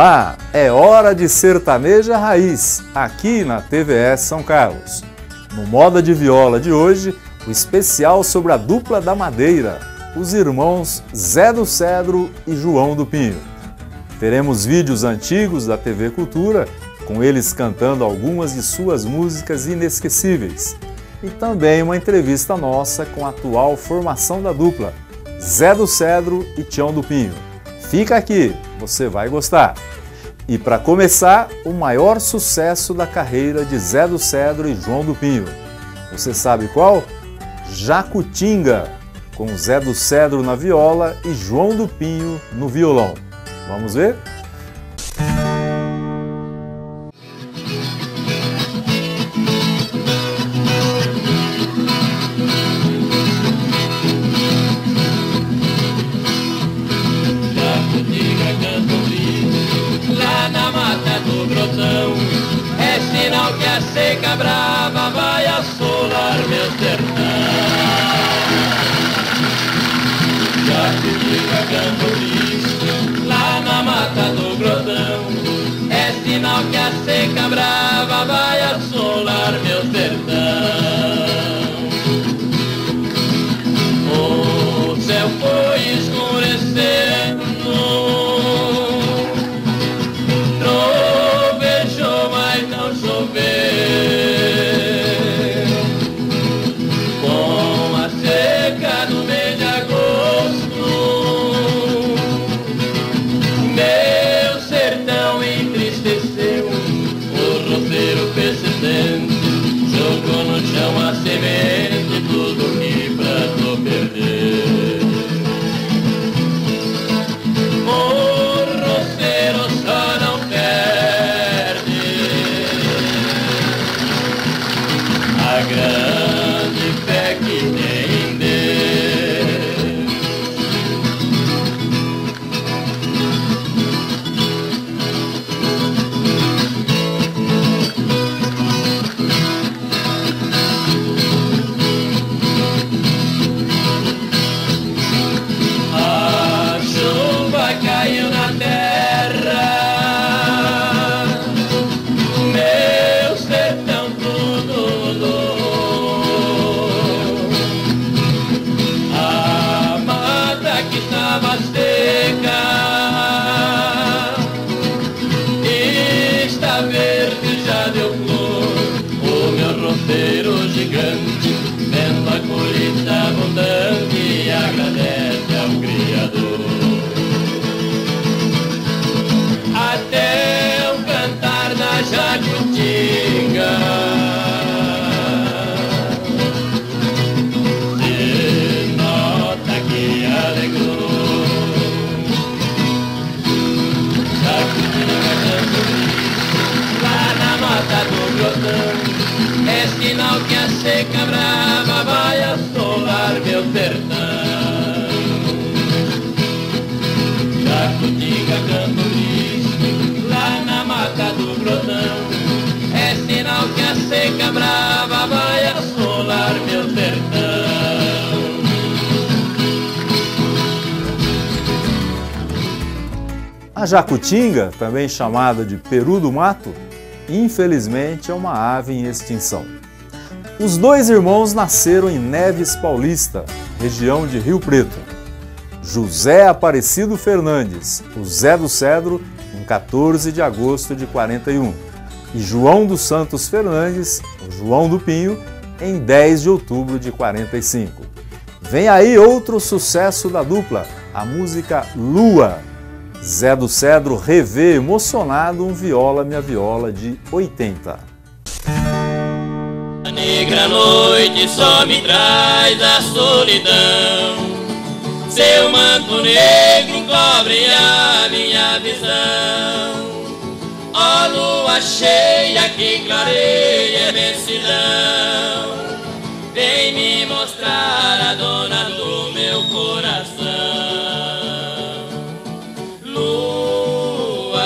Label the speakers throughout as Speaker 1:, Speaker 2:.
Speaker 1: Olá, é hora de Sertaneja Raiz, aqui na TVS São Carlos. No Moda de Viola de hoje, o especial sobre a dupla da Madeira, os irmãos Zé do Cedro e João do Pinho. Teremos vídeos antigos da TV Cultura, com eles cantando algumas de suas músicas inesquecíveis. E também uma entrevista nossa com a atual formação da dupla, Zé do Cedro e Tião do Pinho. Fica aqui, você vai gostar! E para começar, o maior sucesso da carreira de Zé do Cedro e João do Pinho. Você sabe qual? Jacutinga, com Zé do Cedro na viola e João do Pinho no violão. Vamos ver?
Speaker 2: Lá na mata do grotão, é sinal que a seca brava vai assolar meu sertão. Jacutinga cantori, lá na mata do grotão, é sinal que a seca brava vai assolar meu sertão. O céu foi escurecendo, trovejou, mas não choveu. Com a seca no mês de agosto, meu sertão entristeceu. O roceiro persistente jogou no chão a semente, tudo que plantou perdeu. O roceiro só não perde a grande fé que tem em Deus. A chuva caiu na terra, meu sertão tudo mudou. A mata que estava seca está verde, já deu flor. O meu roceiro gigante, vendo a colheita abundante, agradece ao Criador. Até o cantar da jacutinga se nota que alegrou. Jacutinga cantori, lá na mata do grotão, é sinal que a seca brava vai assolar meu sertão. Jacutinga cantori, lá na mata do grotão, é sinal que a seca brava vai assolar meu sertão.
Speaker 1: A jacutinga, também chamada de peru do mato, infelizmente é uma ave em extinção. Os dois irmãos nasceram em Neves Paulista, região de Rio Preto. José Aparecido Fernandes, o Zé do Cedro, em 14 de agosto de 41, e João dos Santos Fernandes, o João do Pinho, em 10 de outubro de 45. Vem aí outro sucesso da dupla, a música Lua. Zé do Cedro revê emocionado um Viola Minha Viola de 80.
Speaker 2: A negra noite só me traz a solidão, seu manto negro encobre a minha visão. Ó lua cheia que clareia a imensidão, vem me mostrar a dona do meu coração. Lua,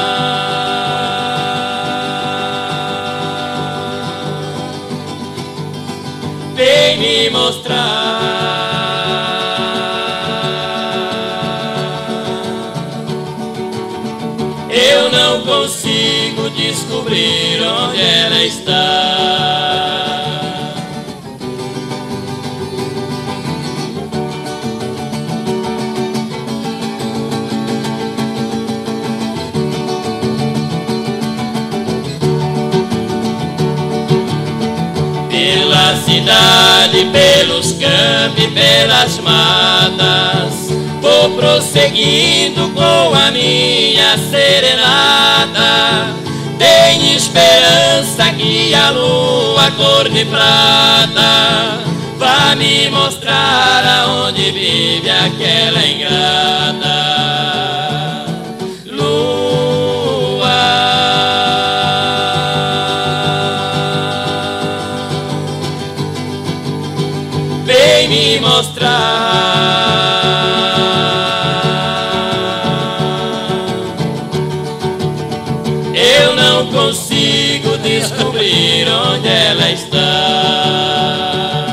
Speaker 2: vem me mostrar consigo descobrir onde ela está. Pela cidade, pelos campos e pelas matas, vou prosseguindo com a minha serenata. Tenho esperança que a lua cor de prata vai me mostrar aonde vive aquela ingrata. Vem me mostrar. Eu não consigo descobrir onde ela está.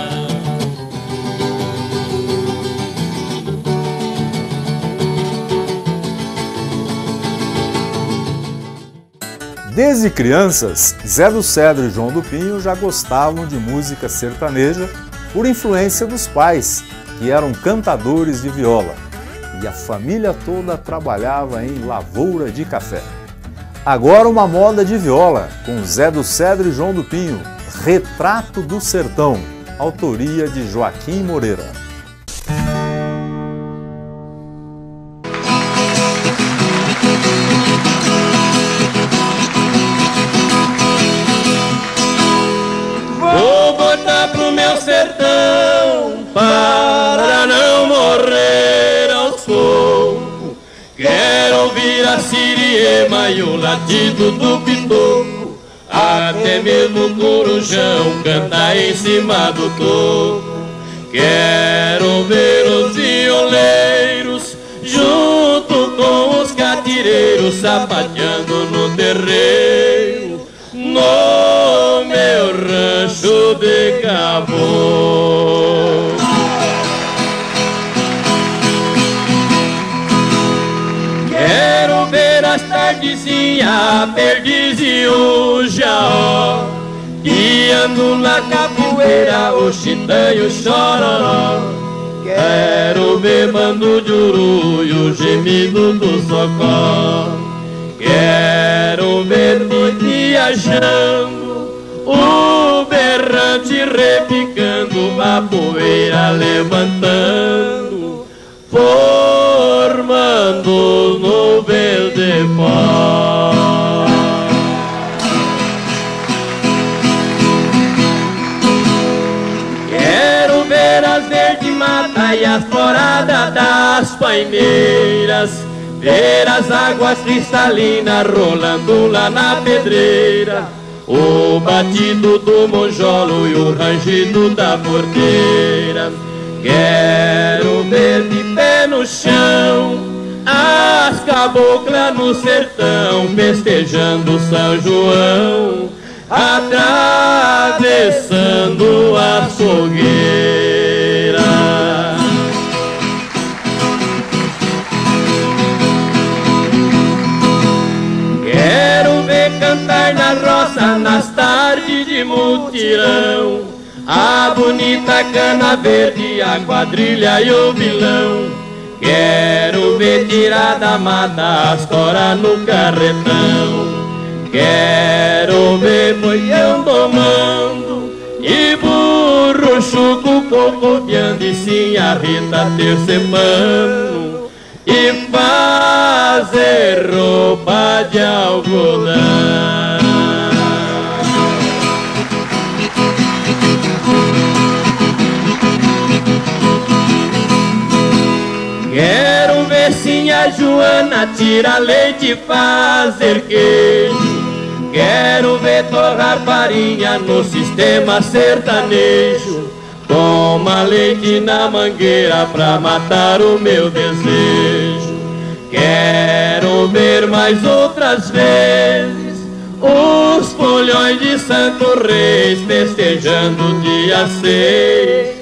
Speaker 1: Desde crianças, Zé do Cedro e João do Pinho já gostavam de música sertaneja por influência dos pais, que eram cantadores de viola, e a família toda trabalhava em lavoura de café. Agora uma moda de viola, com Zé do Cedro e João do Pinho, Retrato do Sertão, autoria de Joaquim Moreira.
Speaker 2: Vou voltar pro meu sertão para não morrer aos poucos. Quero ouvir a siriema e o latido do pitoco, até mesmo o corujão cantar em cima do toco. Quero ver os violeiros junto com os catireiros sapateando no terreiro, no meu rancho de Cabo. Quero ver as tardezinhas, perdiz e o jaó, guiando na capoeira o chitã e o chororó. Quero ver bando de uru e o gemido do socó. Quero ver viajando, o berrante repicando, a poeira levantando, formando nuvens de pó. Quero ver as verdes matas e as floradas das paineiras, ver as águas cristalinas rolando lá na pedreira, o batido do monjolo e o rangido da porteira. Quero ver de pé no chão as caboclas no sertão, festejando São João, atravessando a fogueira. Quero ver cantar na roça nas tardes de mutirão, a bonita cana verde, a quadrilha e o vilão. Quero ver tirar da mata as toras no carretão. Quero ver boião domando e burro chuco cocoviando, e sim a Rita tercemando e fazer roupa de algodão. Quero ver sim a Joana tirar leite e fazer queijo. Quero ver torrar farinha no sistema sertanejo. Toma leite na mangueira pra matar o meu desejo. Quero ver mais outras vezes os folhões de Santo Reis festejando o dia 6.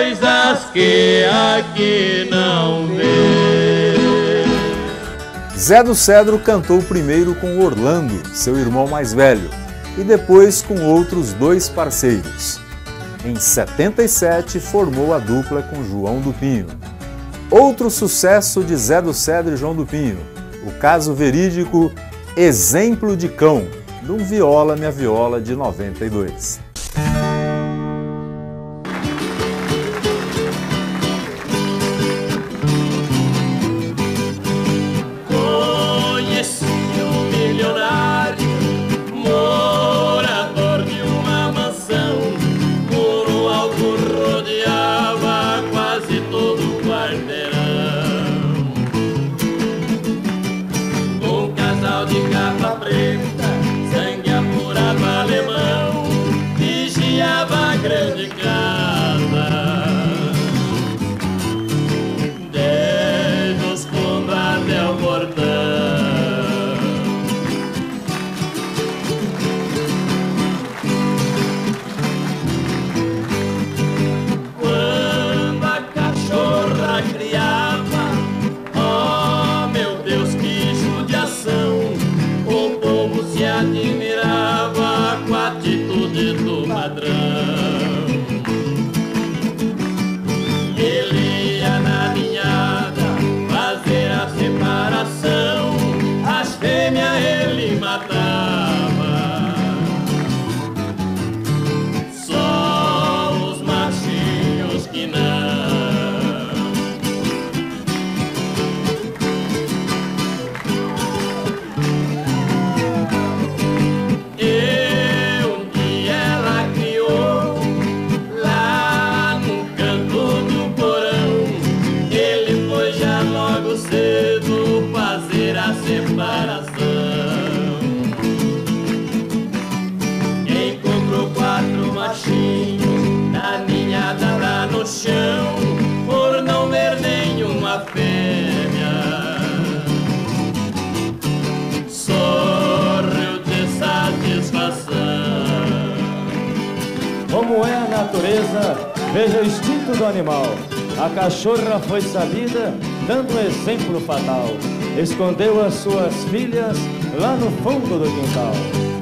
Speaker 2: Coisas que aqui não vê.
Speaker 1: Zé do Cedro cantou primeiro com Orlando, seu irmão mais velho, e depois com outros 2 parceiros. Em 77, formou a dupla com João do Pinho. Outro sucesso de Zé do Cedro e João do Pinho, o caso verídico Exemplo de Cão, de um Viola Minha Viola de 92.
Speaker 2: Conheci um milionário, morador de uma mansão, muro alto rodeava quase todo o quarteirão. Um casal de capa preta, sangue apurado alemão, vigiava a grande casa, desde os fundos até o portão. Quando a cachorra criava, oh meu Deus, que judiação! O povo se admirava com a atitude do padrão. Ele ia na ninhada fazer a separação, as fêmeas ele matava, só os machinhos que não. E um dia ela criou lá no canto do porão. Ele foi já logo cedo fazer a separação. Encontrou 4 machinhos na ninhada lá no chão, por não ver nenhuma fêmea. Sorriu de satisfação.
Speaker 3: Como é a natureza, veja o instinto do animal. A cachorra foi sabida, dando um exemplo fatal. Escondeu as suas filhas lá no fundo do quintal.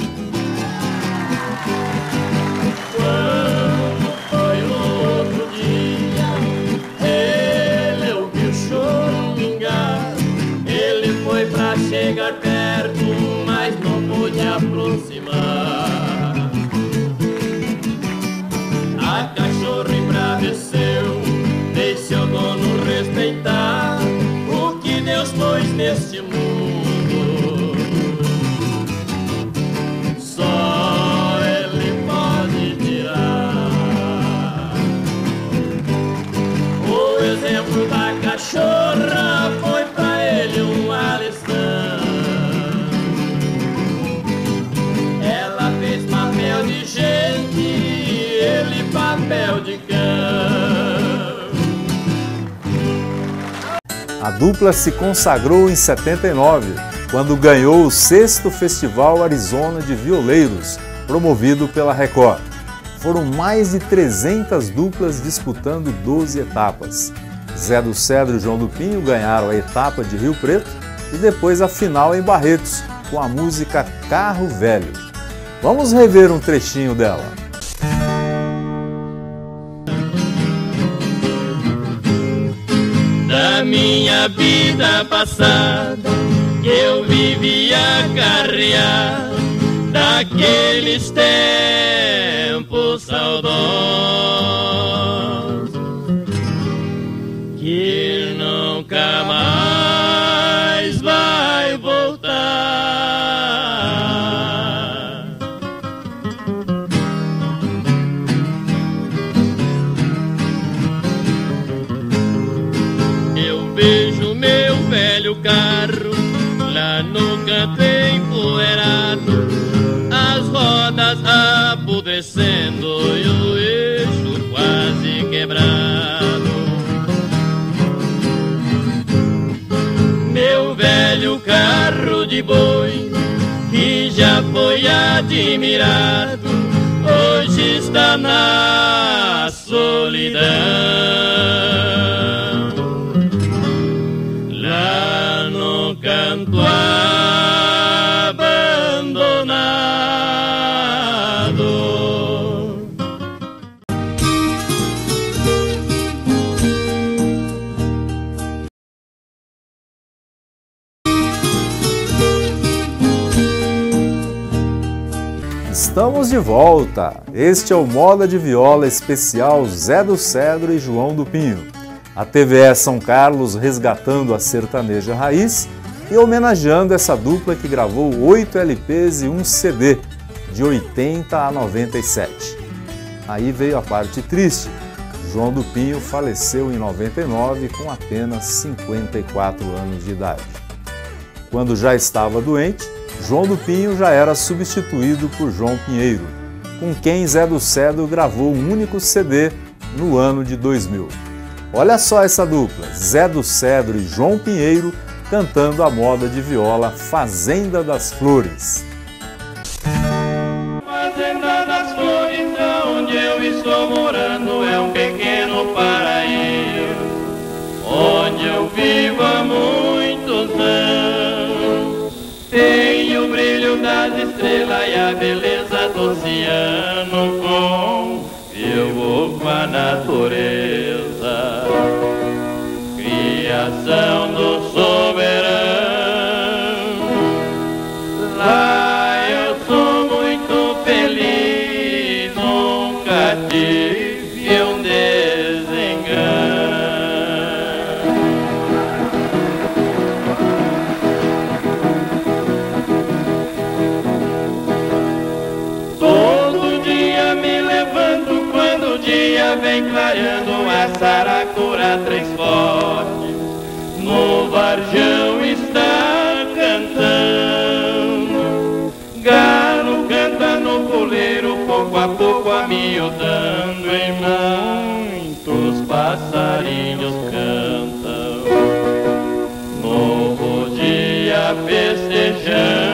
Speaker 2: Quando foi no outro dia, ele ouviu choramingar. Ele foi pra chegar perto, mas não pôde aproximar. A cachorra embraveceu, fez seu dono respeitar o que Deus pôs neste mundo. Só ele pode tirar. O exemplo da cachorra foi pra ele uma lição. Ela fez papel de gente, ele papel de cão.
Speaker 1: A dupla se consagrou em 79, quando ganhou o 6º Festival Arizona de Violeiros, promovido pela Record. Foram mais de 300 duplas disputando 12 etapas. Zé do Cedro e João do Pinho ganharam a etapa de Rio Preto e depois a final em Barretos, com a música Carro Velho. Vamos rever um trechinho dela.
Speaker 2: Da minha vida passada, que eu vivia carrear daqueles tempos saudosos que nunca mais vai voltar. Eu vejo meu velho carro lá no canto empoeirado, as rodas apodrecendo e o eixo quase quebrado. Meu velho carro de boi, que já foi admirado, hoje está na solidão. Lá no canto
Speaker 1: Estamos de volta! Este é o Moda de Viola especial Zé do Cedro e João do Pinho. A TVE São Carlos resgatando a sertaneja raiz e homenageando essa dupla que gravou 8 LPs e um CD, de 80 a 97. Aí veio a parte triste. João do Pinho faleceu em 99 com apenas 54 anos de idade. Quando já estava doente, João do Pinho já era substituído por João Pinheiro, com quem Zé do Cedro gravou um único CD no ano de 2000. Olha só essa dupla, Zé do Cedro e João Pinheiro cantando a moda de viola Fazenda das Flores.
Speaker 2: Fazenda das Flores, onde eu estou morando, é um pequeno paraíso, onde eu vivo há muitos anos. Tem o brilho das estrelas e a beleza do oceano, convivo com a natureza, criação do soberano. Lá eu sou muito feliz, nunca tive um desengano. Todo dia me levanto quando o dia vem clareando, a saracura três fortes no varjão está cantando, galo canta no puleiro, pouco a pouco amiudando, e muitos passarinhos cantam, novo dia festejando,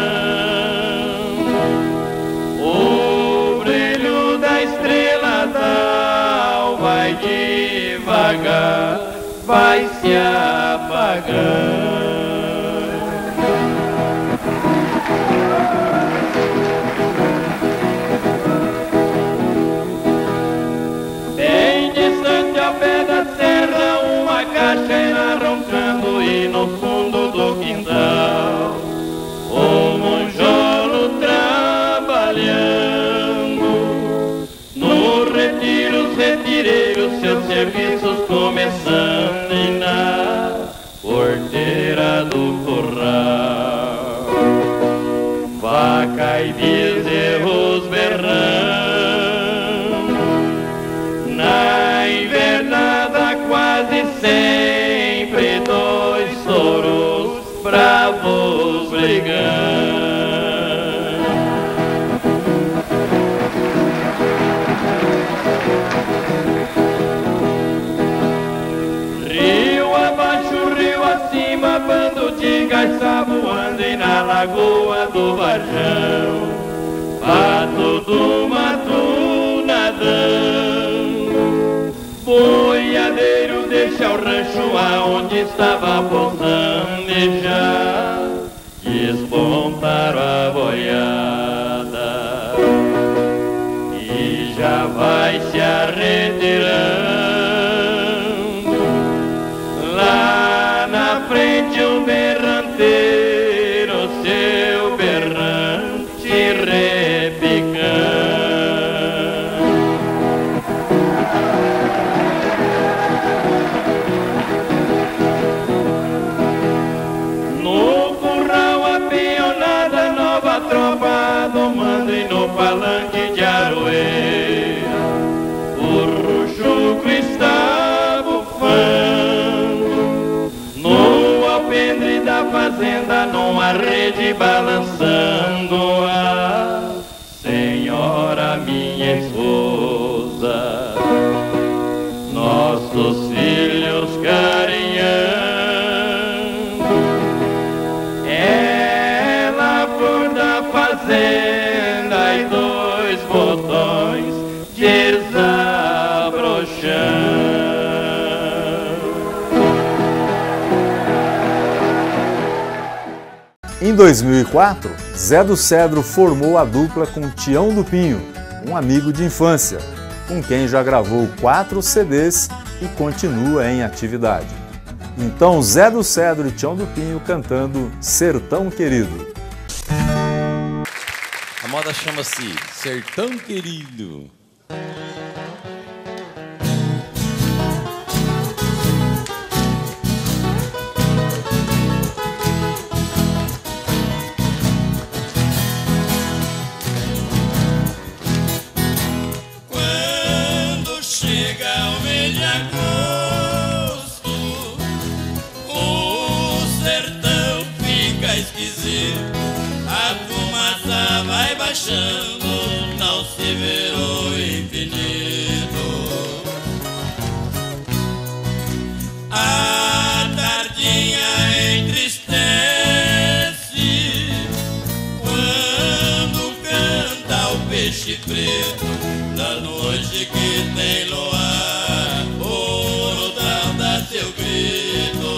Speaker 2: o brilho da estrela d'alva vai devagar, vai se apagando. Bem distante ao pé da serra, uma caixeira roncando, e no fundo do quintal o monjolo trabalhando. No retiro os retireiros seus serviços começando, e na porteira do curral vaca e bezerros berrando. Na invernada quase sempre dois touros bravos brigando. Bando de garça voando, e na lagoa do Varjão pato do mato nadando. Boiadeiro deixa o rancho aonde estava pousando, e já despontaram a boiada e já vai se arretirando. Lá na frente um berranteiro, seu berrante repicando. No curral a peonada, nova tropa domando, e no palanque de aroeira o ruchuco está bufando. No alpendre da fazenda, numa rede balançando, a senhora minha esposa, nossos filhos carinhando. Ela flor da fazenda e dois botões desabrochando.
Speaker 1: Em 2004, Zé do Cedro formou a dupla com Tião do Pinho, um amigo de infância, com quem já gravou 4 CDs e continua em atividade. Então Zé do Cedro e Tião do Pinho cantando Sertão Querido.
Speaker 4: A moda chama-se Sertão Querido.
Speaker 2: Quando chega o mês de agosto, o sertão fica esquisito. A fumaça vai baixando, não se vê o infinito. A tardinha entristece quando canta o peixe preto da noite que tem luar. O Nordal dá seu grito.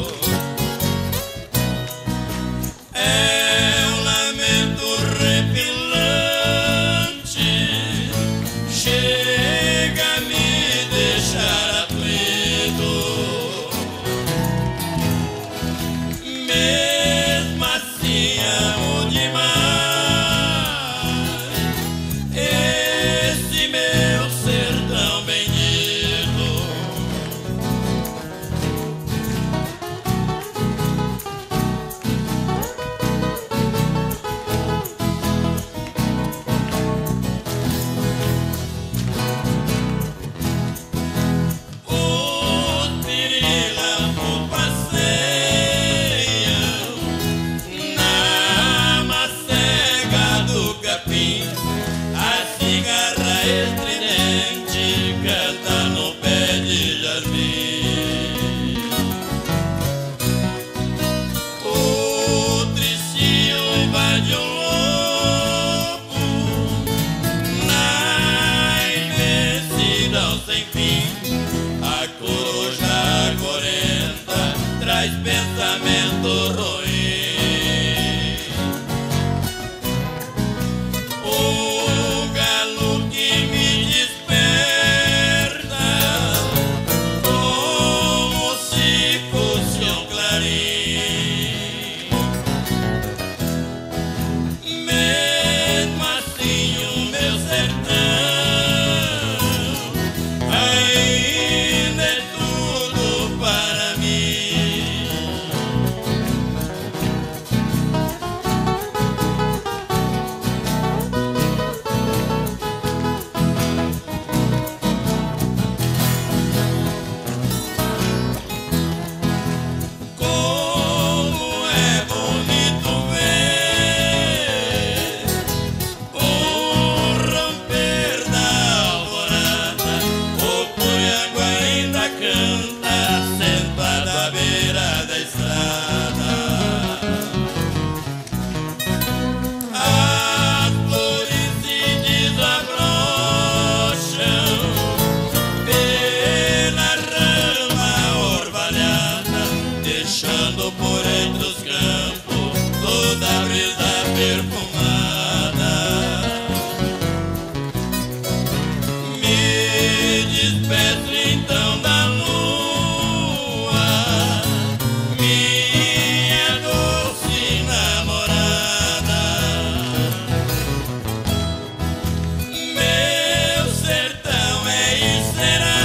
Speaker 2: Pensamento ruim. O galo que me desperta como se fosse um clarim. Mesmo assim o meu sertão ainda é tudo para mim. Por entre os campos, toda a brisa perfumada. Me despeço então da lua, minha doce namorada. Meu sertão é e será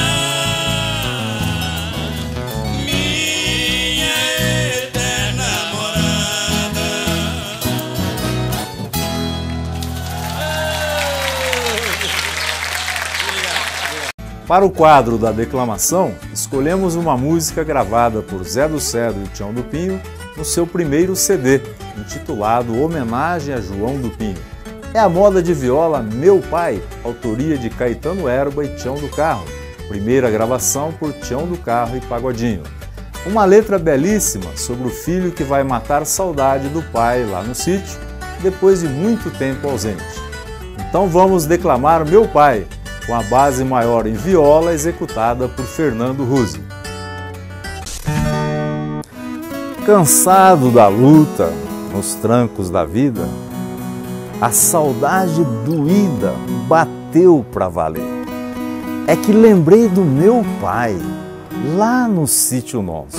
Speaker 1: Para o quadro da declamação, escolhemos uma música gravada por Zé do Cedro e Tião do Pinho no seu primeiro CD, intitulado Homenagem a João do Pinho. É a moda de viola Meu Pai, autoria de Caetano Herba e Tião do Carro, primeira gravação por Tião do Carro e Pagodinho. Uma letra belíssima sobre o filho que vai matar saudade do pai lá no sítio, depois de muito tempo ausente. Então vamos declamar Meu Pai, com a base maior em viola executada por Fernando Ruzzi. Cansado da luta nos trancos da vida, a saudade doída bateu pra valer. É que lembrei do meu pai, lá no sítio nosso.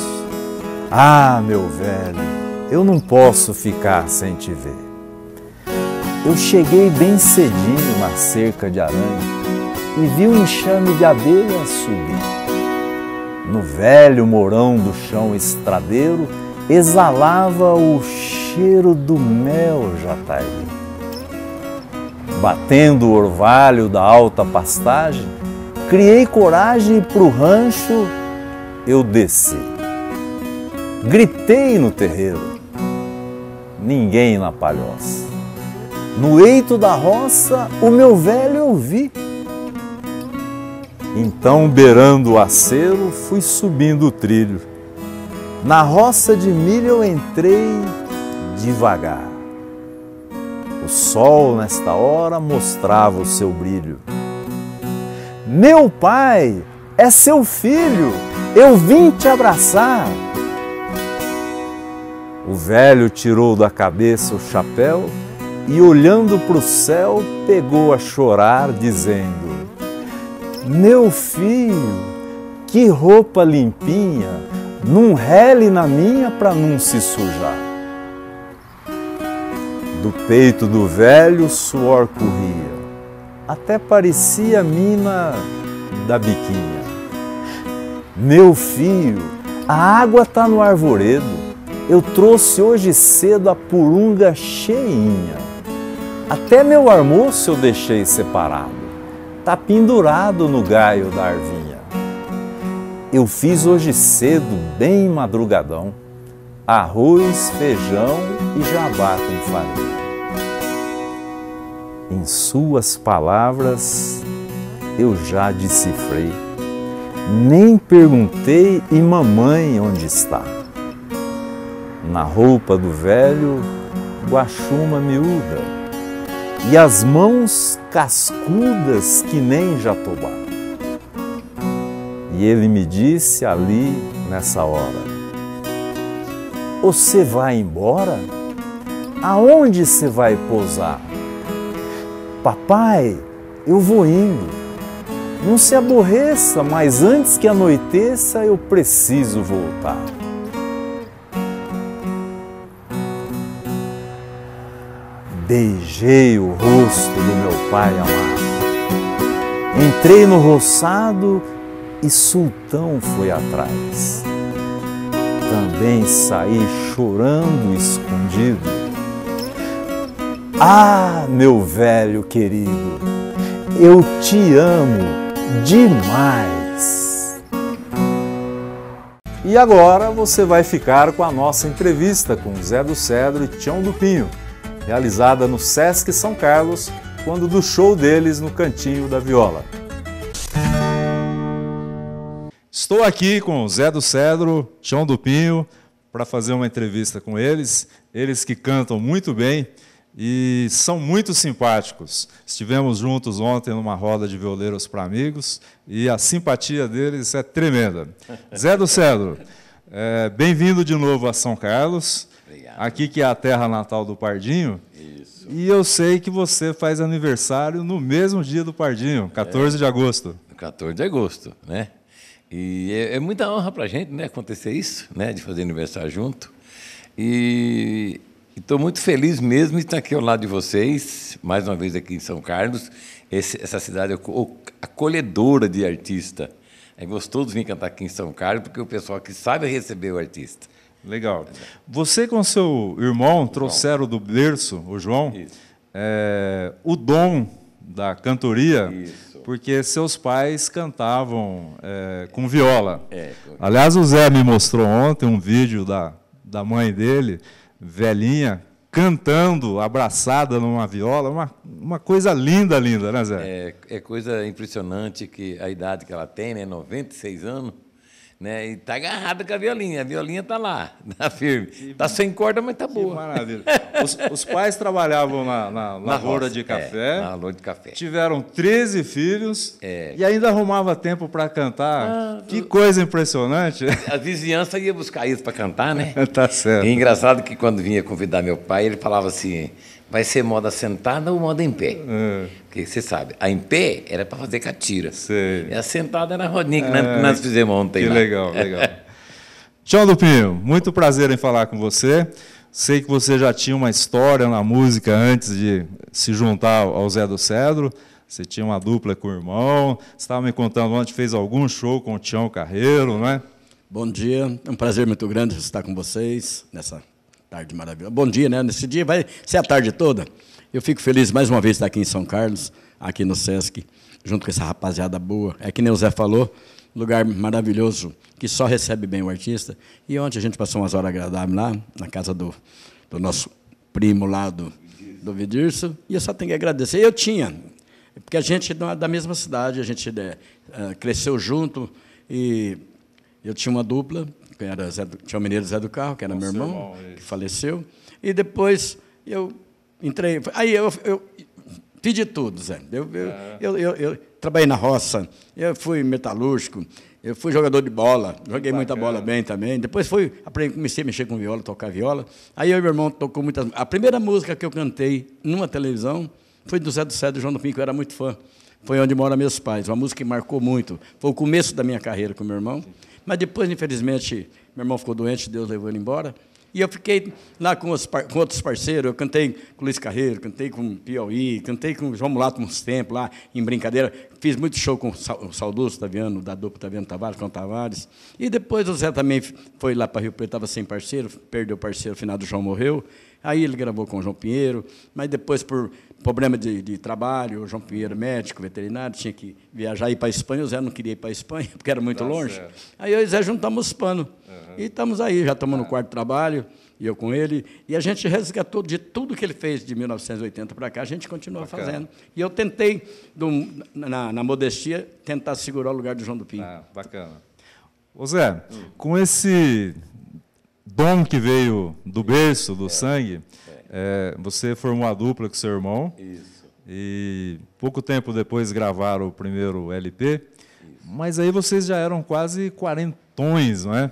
Speaker 1: Ah, meu velho, eu não posso ficar sem te ver.
Speaker 5: Eu cheguei bem cedinho na cerca de aranha e vi um enxame de abelhas subir. No velho morão do chão estradeiro exalava o cheiro do mel já tardio. Batendo o orvalho da alta pastagem, criei coragem e pro rancho eu desci. Gritei no terreiro, ninguém na palhoça. No eito da roça, o meu velho eu vi. Então, beirando o acero, fui subindo o trilho. Na roça de milho eu entrei devagar. O sol, nesta hora, mostrava o seu brilho. Meu pai, é seu filho, eu vim te abraçar. O velho tirou da cabeça o chapéu e, olhando para o céu, pegou a chorar, dizendo: meu filho, que roupa limpinha, não rele na minha para não se sujar. Do peito do velho o suor corria, até parecia a mina da biquinha. Meu filho, a água tá no arvoredo, eu trouxe hoje cedo a purunga cheinha. Até meu almoço eu deixei separado, tá pendurado no gaio da arvinha. Eu fiz hoje cedo, bem madrugadão, arroz, feijão e jabá com farinha. Em suas palavras eu já decifrei, nem perguntei e mamãe onde está. Na roupa do velho, guaxuma miúda, e as mãos cascudas que nem jatobá. E ele me disse ali nessa hora: você vai embora? Aonde você vai pousar? Papai, eu vou indo. Não se aborreça, mas antes que anoiteça eu preciso voltar. Beijei o rosto do meu pai amado. Entrei no roçado e Sultão foi atrás. Também saí chorando escondido. Ah, meu velho querido, eu te amo demais.
Speaker 1: E agora você vai ficar com a nossa entrevista com Zé do Cedro e Tião do Pinho, realizada no Sesc São Carlos, quando do show deles no Cantinho da Viola. Estou aqui com o Zé do Cedro, Tião do Pinho, para fazer uma entrevista com eles. Eles que cantam muito bem e são muito simpáticos. Estivemos juntos ontem numa roda de violeiros para amigos e a simpatia deles é tremenda. Zé do Cedro, bem-vindo de novo a São Carlos.
Speaker 4: Obrigado.
Speaker 1: Aqui que é a terra natal do Pardinho.
Speaker 4: Isso.
Speaker 1: E eu sei que você faz aniversário no mesmo dia do Pardinho, 14 de agosto.
Speaker 4: 14 de agosto, né? E é muita honra para a gente, né, acontecer isso, né, de fazer aniversário junto. E estou muito feliz mesmo de estar aqui ao lado de vocês, mais uma vez aqui em São Carlos. Essa cidade é acolhedora de artista. É gostoso vir cantar aqui em São Carlos, porque o pessoal aqui sabe receber o artista.
Speaker 1: Legal. Você com seu irmão trouxeram do berço, o João, o dom da cantoria, porque seus pais cantavam com viola. Aliás, o Zé me mostrou ontem um vídeo da mãe dele, velhinha, cantando, abraçada numa viola, uma coisa linda, linda, né, Zé?
Speaker 4: É coisa impressionante que a idade que ela tem, né, 96 anos, né, e está agarrada com a violinha está lá, está firme. Está sem corda, mas está boa.
Speaker 1: Que maravilha. Os pais trabalhavam na lavoura de café.
Speaker 4: Na lavoura de café.
Speaker 1: Tiveram 13 filhos e ainda arrumava tempo para cantar. Que coisa impressionante.
Speaker 4: A vizinhança ia buscar isso para cantar, né?
Speaker 1: Tá certo.
Speaker 4: É engraçado que quando vinha convidar meu pai, ele falava assim: vai ser moda sentada ou moda em pé? Porque você sabe, a em pé era para fazer catira.
Speaker 1: Sei.
Speaker 4: E a sentada era a rodinha que nós fizemos ontem.
Speaker 1: Que
Speaker 4: lá.
Speaker 1: legal, legal. Tião do Pinho, muito prazer em falar com você. Sei que você já tinha uma história na música antes de se juntar ao Zé do Cedro. Você tinha uma dupla com o irmão. Você estava me contando ontem, fez algum show com o Tião Carreiro, não é?
Speaker 6: Bom dia, é um prazer muito grande estar com vocês nessa tarde maravilhosa. Bom dia, né? Nesse dia vai ser a tarde toda. Eu fico feliz mais uma vez de estar aqui em São Carlos, aqui no Sesc, junto com essa rapaziada boa. É que nem o Zé falou, lugar maravilhoso, que só recebe bem o artista. E ontem a gente passou umas horas agradáveis lá, na casa do nosso primo lá, do Vidirso, e eu só tenho que agradecer. Eu tinha, porque a gente não é da mesma cidade, a gente cresceu junto, e eu tinha uma dupla, que era Tião Mineiro Zé do Carro, que era meu irmão, que faleceu, e depois eu entrei. Aí eu fiz de tudo, Zé. Eu trabalhei na roça, eu fui metalúrgico, eu fui jogador de bola, joguei muita bola bem também. Depois comecei a mexer com viola, tocar viola. Aí eu e meu irmão tocou muitas. A primeira música que eu cantei numa televisão foi do Zé do Cedro e João do Pinho, que eu era muito fã. Foi Onde Moram Meus Pais, uma música que marcou muito. Foi o começo da minha carreira com meu irmão. Mas depois, infelizmente, meu irmão ficou doente, Deus levou ele embora. E eu fiquei lá com outros parceiros. Eu cantei com Luiz Carreiro, cantei com Piauí, cantei com João Mulato uns tempos lá, em brincadeira. Fiz muito show com o saudoso Taviano, da dupla Taviano Tavares, com o Tavares. E depois o Zé também foi lá para Rio Preto, estava sem parceiro, perdeu o parceiro, o finado João morreu. Aí ele gravou com o João Pinheiro, mas depois, por problema de trabalho, o João Pinheiro, médico, veterinário, tinha que viajar e ir para a Espanha. O Zé não queria ir para a Espanha, porque era muito longe. Certo. Aí eu e o Zé juntamos os panos. E estamos aí, já estamos no quarto trabalho, e eu com ele. E a gente resgatou de tudo que ele fez de 1980 para cá, a gente continua fazendo. E eu tentei, na modestia, tentar segurar o lugar do João do Pinho.
Speaker 1: Bacana. Ô Zé, com esse dom que veio do berço, do sangue, você formou a dupla com seu irmão.
Speaker 4: Isso.
Speaker 1: E pouco tempo depois gravaram o primeiro LP. Isso. Mas aí vocês já eram quase quarentões, não é?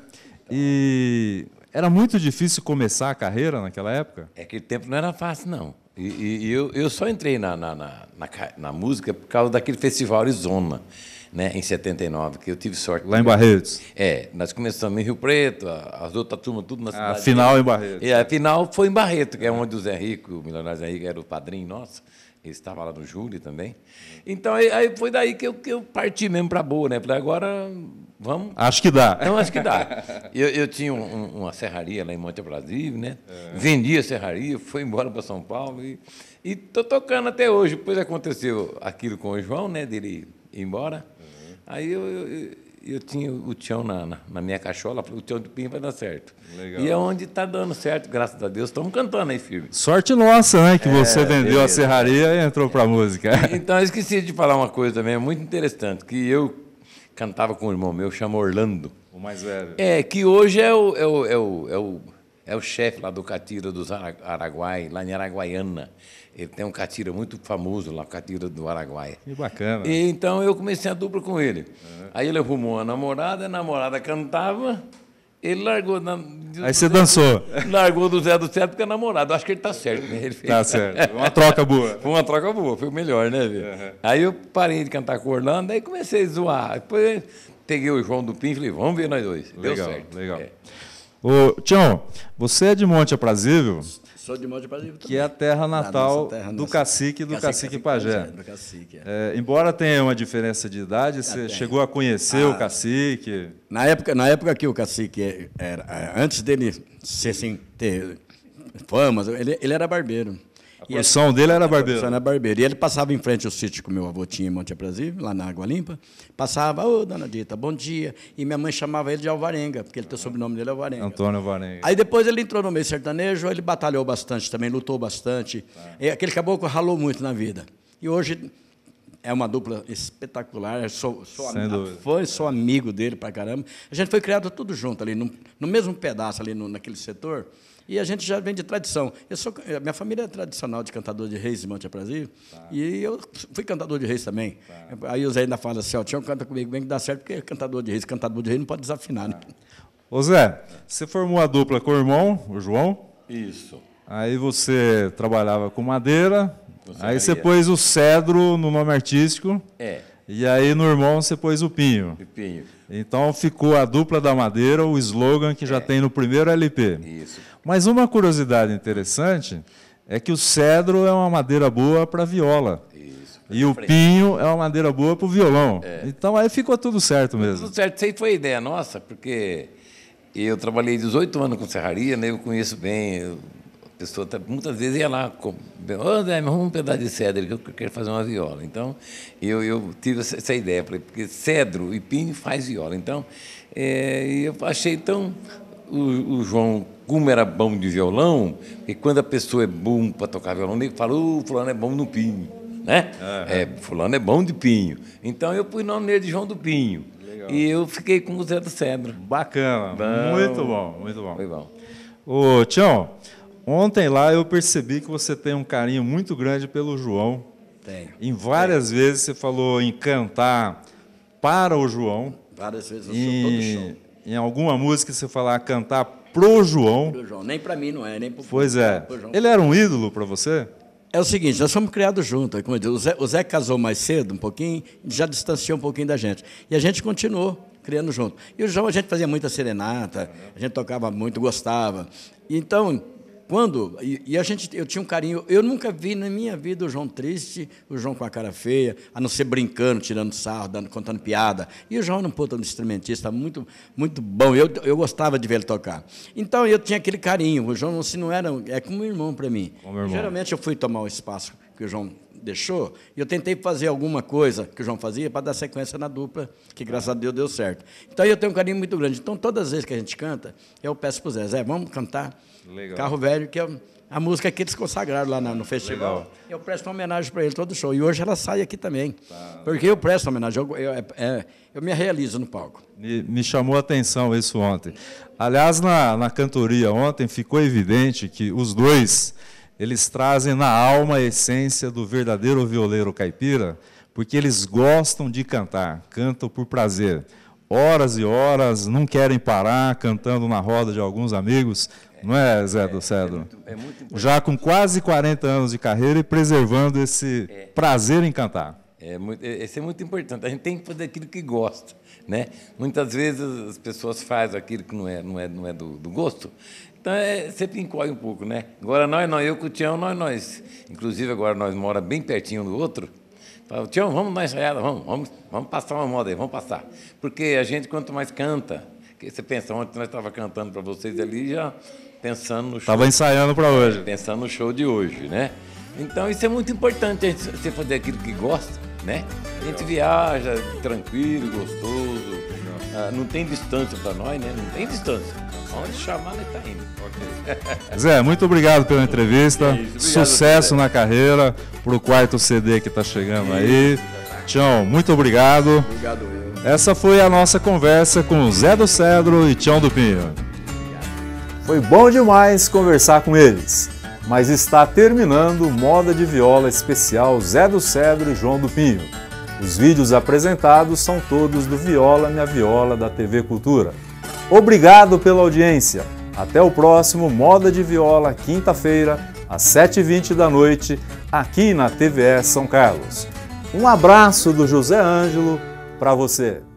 Speaker 1: E era muito difícil começar a carreira naquela época?
Speaker 4: Aquele tempo não era fácil, não. E eu só entrei na música por causa daquele festival Arizona, né, em 79, que eu tive sorte.
Speaker 1: Lá em Barretos?
Speaker 4: Nós começamos em Rio Preto, as outras turmas, tudo na cidade.
Speaker 1: A final em Barretos.
Speaker 4: A final foi em Barreto, que é onde o Zé Rico, o milionário Zé Rico, era o padrinho nosso. Ele estava lá no Júlio também. Então, aí foi daí que eu parti mesmo para boa, né? Falei, agora vamos.
Speaker 1: Acho que dá.
Speaker 4: Não, acho que dá. Eu tinha uma serraria lá em Monte Aprazível, né? Vendia a serraria, fui embora para São Paulo e estou tocando até hoje. Depois aconteceu aquilo com o João, né? Dele ir embora. Aí eu tinha o Tião na minha cachola, falei, o Tião do Pinho vai dar certo. Legal. E é onde está dando certo, graças a Deus. Estamos cantando aí, firme.
Speaker 1: Sorte nossa, né? Que você vendeu a serraria e entrou para a música.
Speaker 4: Então, eu esqueci de falar uma coisa também, muito interessante, que eu cantava com um irmão meu, chama Orlando.
Speaker 1: O mais velho.
Speaker 4: Que hoje é o chefe lá do Catira dos Araguai, lá em Araguaiana. Ele tem um catira muito famoso lá, o Catira do Araguaia.
Speaker 1: Que bacana.
Speaker 4: E então eu comecei a dupla com ele. Aí ele arrumou uma namorada, a namorada cantava, ele largou...
Speaker 1: Aí você dançou.
Speaker 4: Largou do Zé do Cedro porque é namorado. Acho que ele está certo. Né? Ele fez.
Speaker 1: Tá certo. Uma troca boa.
Speaker 4: Foi uma troca boa, foi o melhor, né, viu? Aí eu parei de cantar com o Orlando, aí comecei a zoar. Depois peguei o João do Pinho e falei, vamos ver nós dois. Deu certo.
Speaker 1: Legal. Ô, Tião, você é de Monte Aprazível?
Speaker 6: Sou de Monte Aprazível também.
Speaker 1: Que é a terra natal do cacique Pajé.
Speaker 6: Do cacique,
Speaker 1: embora tenha uma diferença de idade, você chegou a conhecer o cacique?
Speaker 6: Na época que o cacique era, antes dele ser, assim, ter fama, ele era barbeiro.
Speaker 1: A profissão dele era barbeiro? A profissão
Speaker 6: era barbeiro. E ele passava em frente ao sítio que meu avô tinha em Monte Aprazível, lá na Água Limpa. Passava, ô, dona Dita, bom dia. E minha mãe chamava ele de Alvarenga, porque o sobrenome dele é Alvarenga.
Speaker 1: Antônio Alvarenga.
Speaker 6: Aí depois ele entrou no meio sertanejo, ele batalhou bastante também, lutou bastante. E aquele caboclo ralou muito na vida. E hoje é uma dupla espetacular. Sou amigo dele pra caramba. A gente foi criado tudo junto ali, no mesmo pedaço ali, naquele setor. E a gente já vem de tradição. Minha família é tradicional de cantador de reis de Monte Aprazível. E eu fui cantador de reis também. Aí o Zé ainda fala assim, Tião, canta comigo bem que dá certo, porque cantador de reis não pode desafinar. Né?
Speaker 1: Ô Zé, você formou a dupla com o irmão, o João?
Speaker 4: Isso.
Speaker 1: Aí você trabalhava com madeira, aí você pôs o Cedro no nome artístico. E aí no irmão você pôs o Pinho.
Speaker 4: O Pinho.
Speaker 1: Então ficou a dupla da madeira, o slogan que já tem no primeiro LP.
Speaker 4: Isso.
Speaker 1: Mas uma curiosidade interessante é que o cedro é uma madeira boa para viola.
Speaker 4: Isso.
Speaker 1: E o pinho é uma madeira boa para o violão. Então aí ficou tudo certo mesmo.
Speaker 4: Tudo certo. Isso aí foi ideia nossa, porque eu trabalhei 18 anos com serraria, né? Eu conheço bem. A pessoa muitas vezes ia lá, Zé, me arruma um pedaço de cedro que eu quero fazer uma viola. Então, eu tive essa ideia, porque cedro e pinho faz viola. Então, eu achei tão... O João, como era bom de violão, e quando a pessoa é bom para tocar violão, ele fala, fulano é bom no pinho, né? Fulano é bom de pinho. Então, eu pus o nome nele de João do Pinho. Legal. E eu fiquei com o Zé do Cedro.
Speaker 1: Bacana, muito bom, muito bom.
Speaker 4: Foi bom.
Speaker 1: Ô, Tião, ontem lá eu percebi que você tem um carinho muito grande pelo João.
Speaker 6: Tenho.
Speaker 1: Em várias vezes você falou em cantar para o João.
Speaker 6: Várias vezes eu sou todo show.
Speaker 1: Em alguma música você falar cantar pro João.
Speaker 6: Pro João. Nem para mim não é, nem pro
Speaker 1: Pois é. Ele era um ídolo para você?
Speaker 6: É o seguinte, nós fomos criados juntos. Como eu disse, o Zé casou mais cedo, um pouquinho, já distanciou um pouquinho da gente. E a gente continuou criando junto. E o João, a gente fazia muita serenata, a gente tocava muito, gostava. Então, eu tinha um carinho, eu nunca vi na minha vida o João triste, o João com a cara feia, a não ser brincando, tirando sarro, contando piada. E o João era um puta instrumentista muito, muito bom, eu gostava de ver ele tocar. Então eu tinha aquele carinho, o João assim, não era, é como um irmão para mim. Geralmente eu fui tomar o espaço que o João deixou, e eu tentei fazer alguma coisa que o João fazia para dar sequência na dupla, que graças a Deus deu certo. Então eu tenho um carinho muito grande. Então todas as vezes que a gente canta, eu peço para o Zé, vamos cantar Carro Velho, que é a música que eles consagraram lá no festival. Legal. Eu presto uma homenagem para ele todo show. E hoje ela sai aqui também. Porque eu presto homenagem, eu me realizo no palco.
Speaker 1: Me chamou a atenção isso ontem. Aliás, na cantoria ontem ficou evidente que os dois, eles trazem na alma a essência do verdadeiro violeiro caipira, porque eles gostam de cantar, cantam por prazer. Horas e horas, não querem parar, cantando na roda de alguns amigos. Não é, Zé do Cedro?
Speaker 4: É muito
Speaker 1: já com quase 40 anos de carreira e preservando esse prazer em cantar.
Speaker 4: Isso é muito importante. A gente tem que fazer aquilo que gosta, né? Muitas vezes as pessoas fazem aquilo que não é do gosto. Então, sempre encolhe um pouco, né? Agora, eu com o Tião, nós. Inclusive, agora nós moramos bem pertinho um do outro. Fala, Tião, vamos dar ensaiada, vamos passar uma moda aí, vamos passar. Porque a gente, quanto mais canta, que você pensa, ontem nós estávamos cantando para vocês ali, já pensando no show.
Speaker 1: Estava ensaiando para hoje.
Speaker 4: Pensando no show de hoje, né? Então, isso é muito importante, você fazer aquilo que gosta, né? A gente viaja tranquilo, gostoso, não tem distância para nós, né? Não tem distância. Onde chamar, nós está indo.
Speaker 1: Zé, muito obrigado pela entrevista. Obrigado, sucesso na carreira, para o 4º CD que está chegando aí. Tião, muito obrigado.
Speaker 6: Obrigado, eu.
Speaker 1: Essa foi a nossa conversa com Zé do Cedro e Tião do Pinho. Foi bom demais conversar com eles, mas está terminando o Moda de Viola especial Zé do Cedro e João do Pinho. Os vídeos apresentados são todos do Viola Minha Viola da TV Cultura. Obrigado pela audiência. Até o próximo Moda de Viola, quinta-feira, às 7h20 da noite, aqui na TVE São Carlos. Um abraço do José Ângelo para você.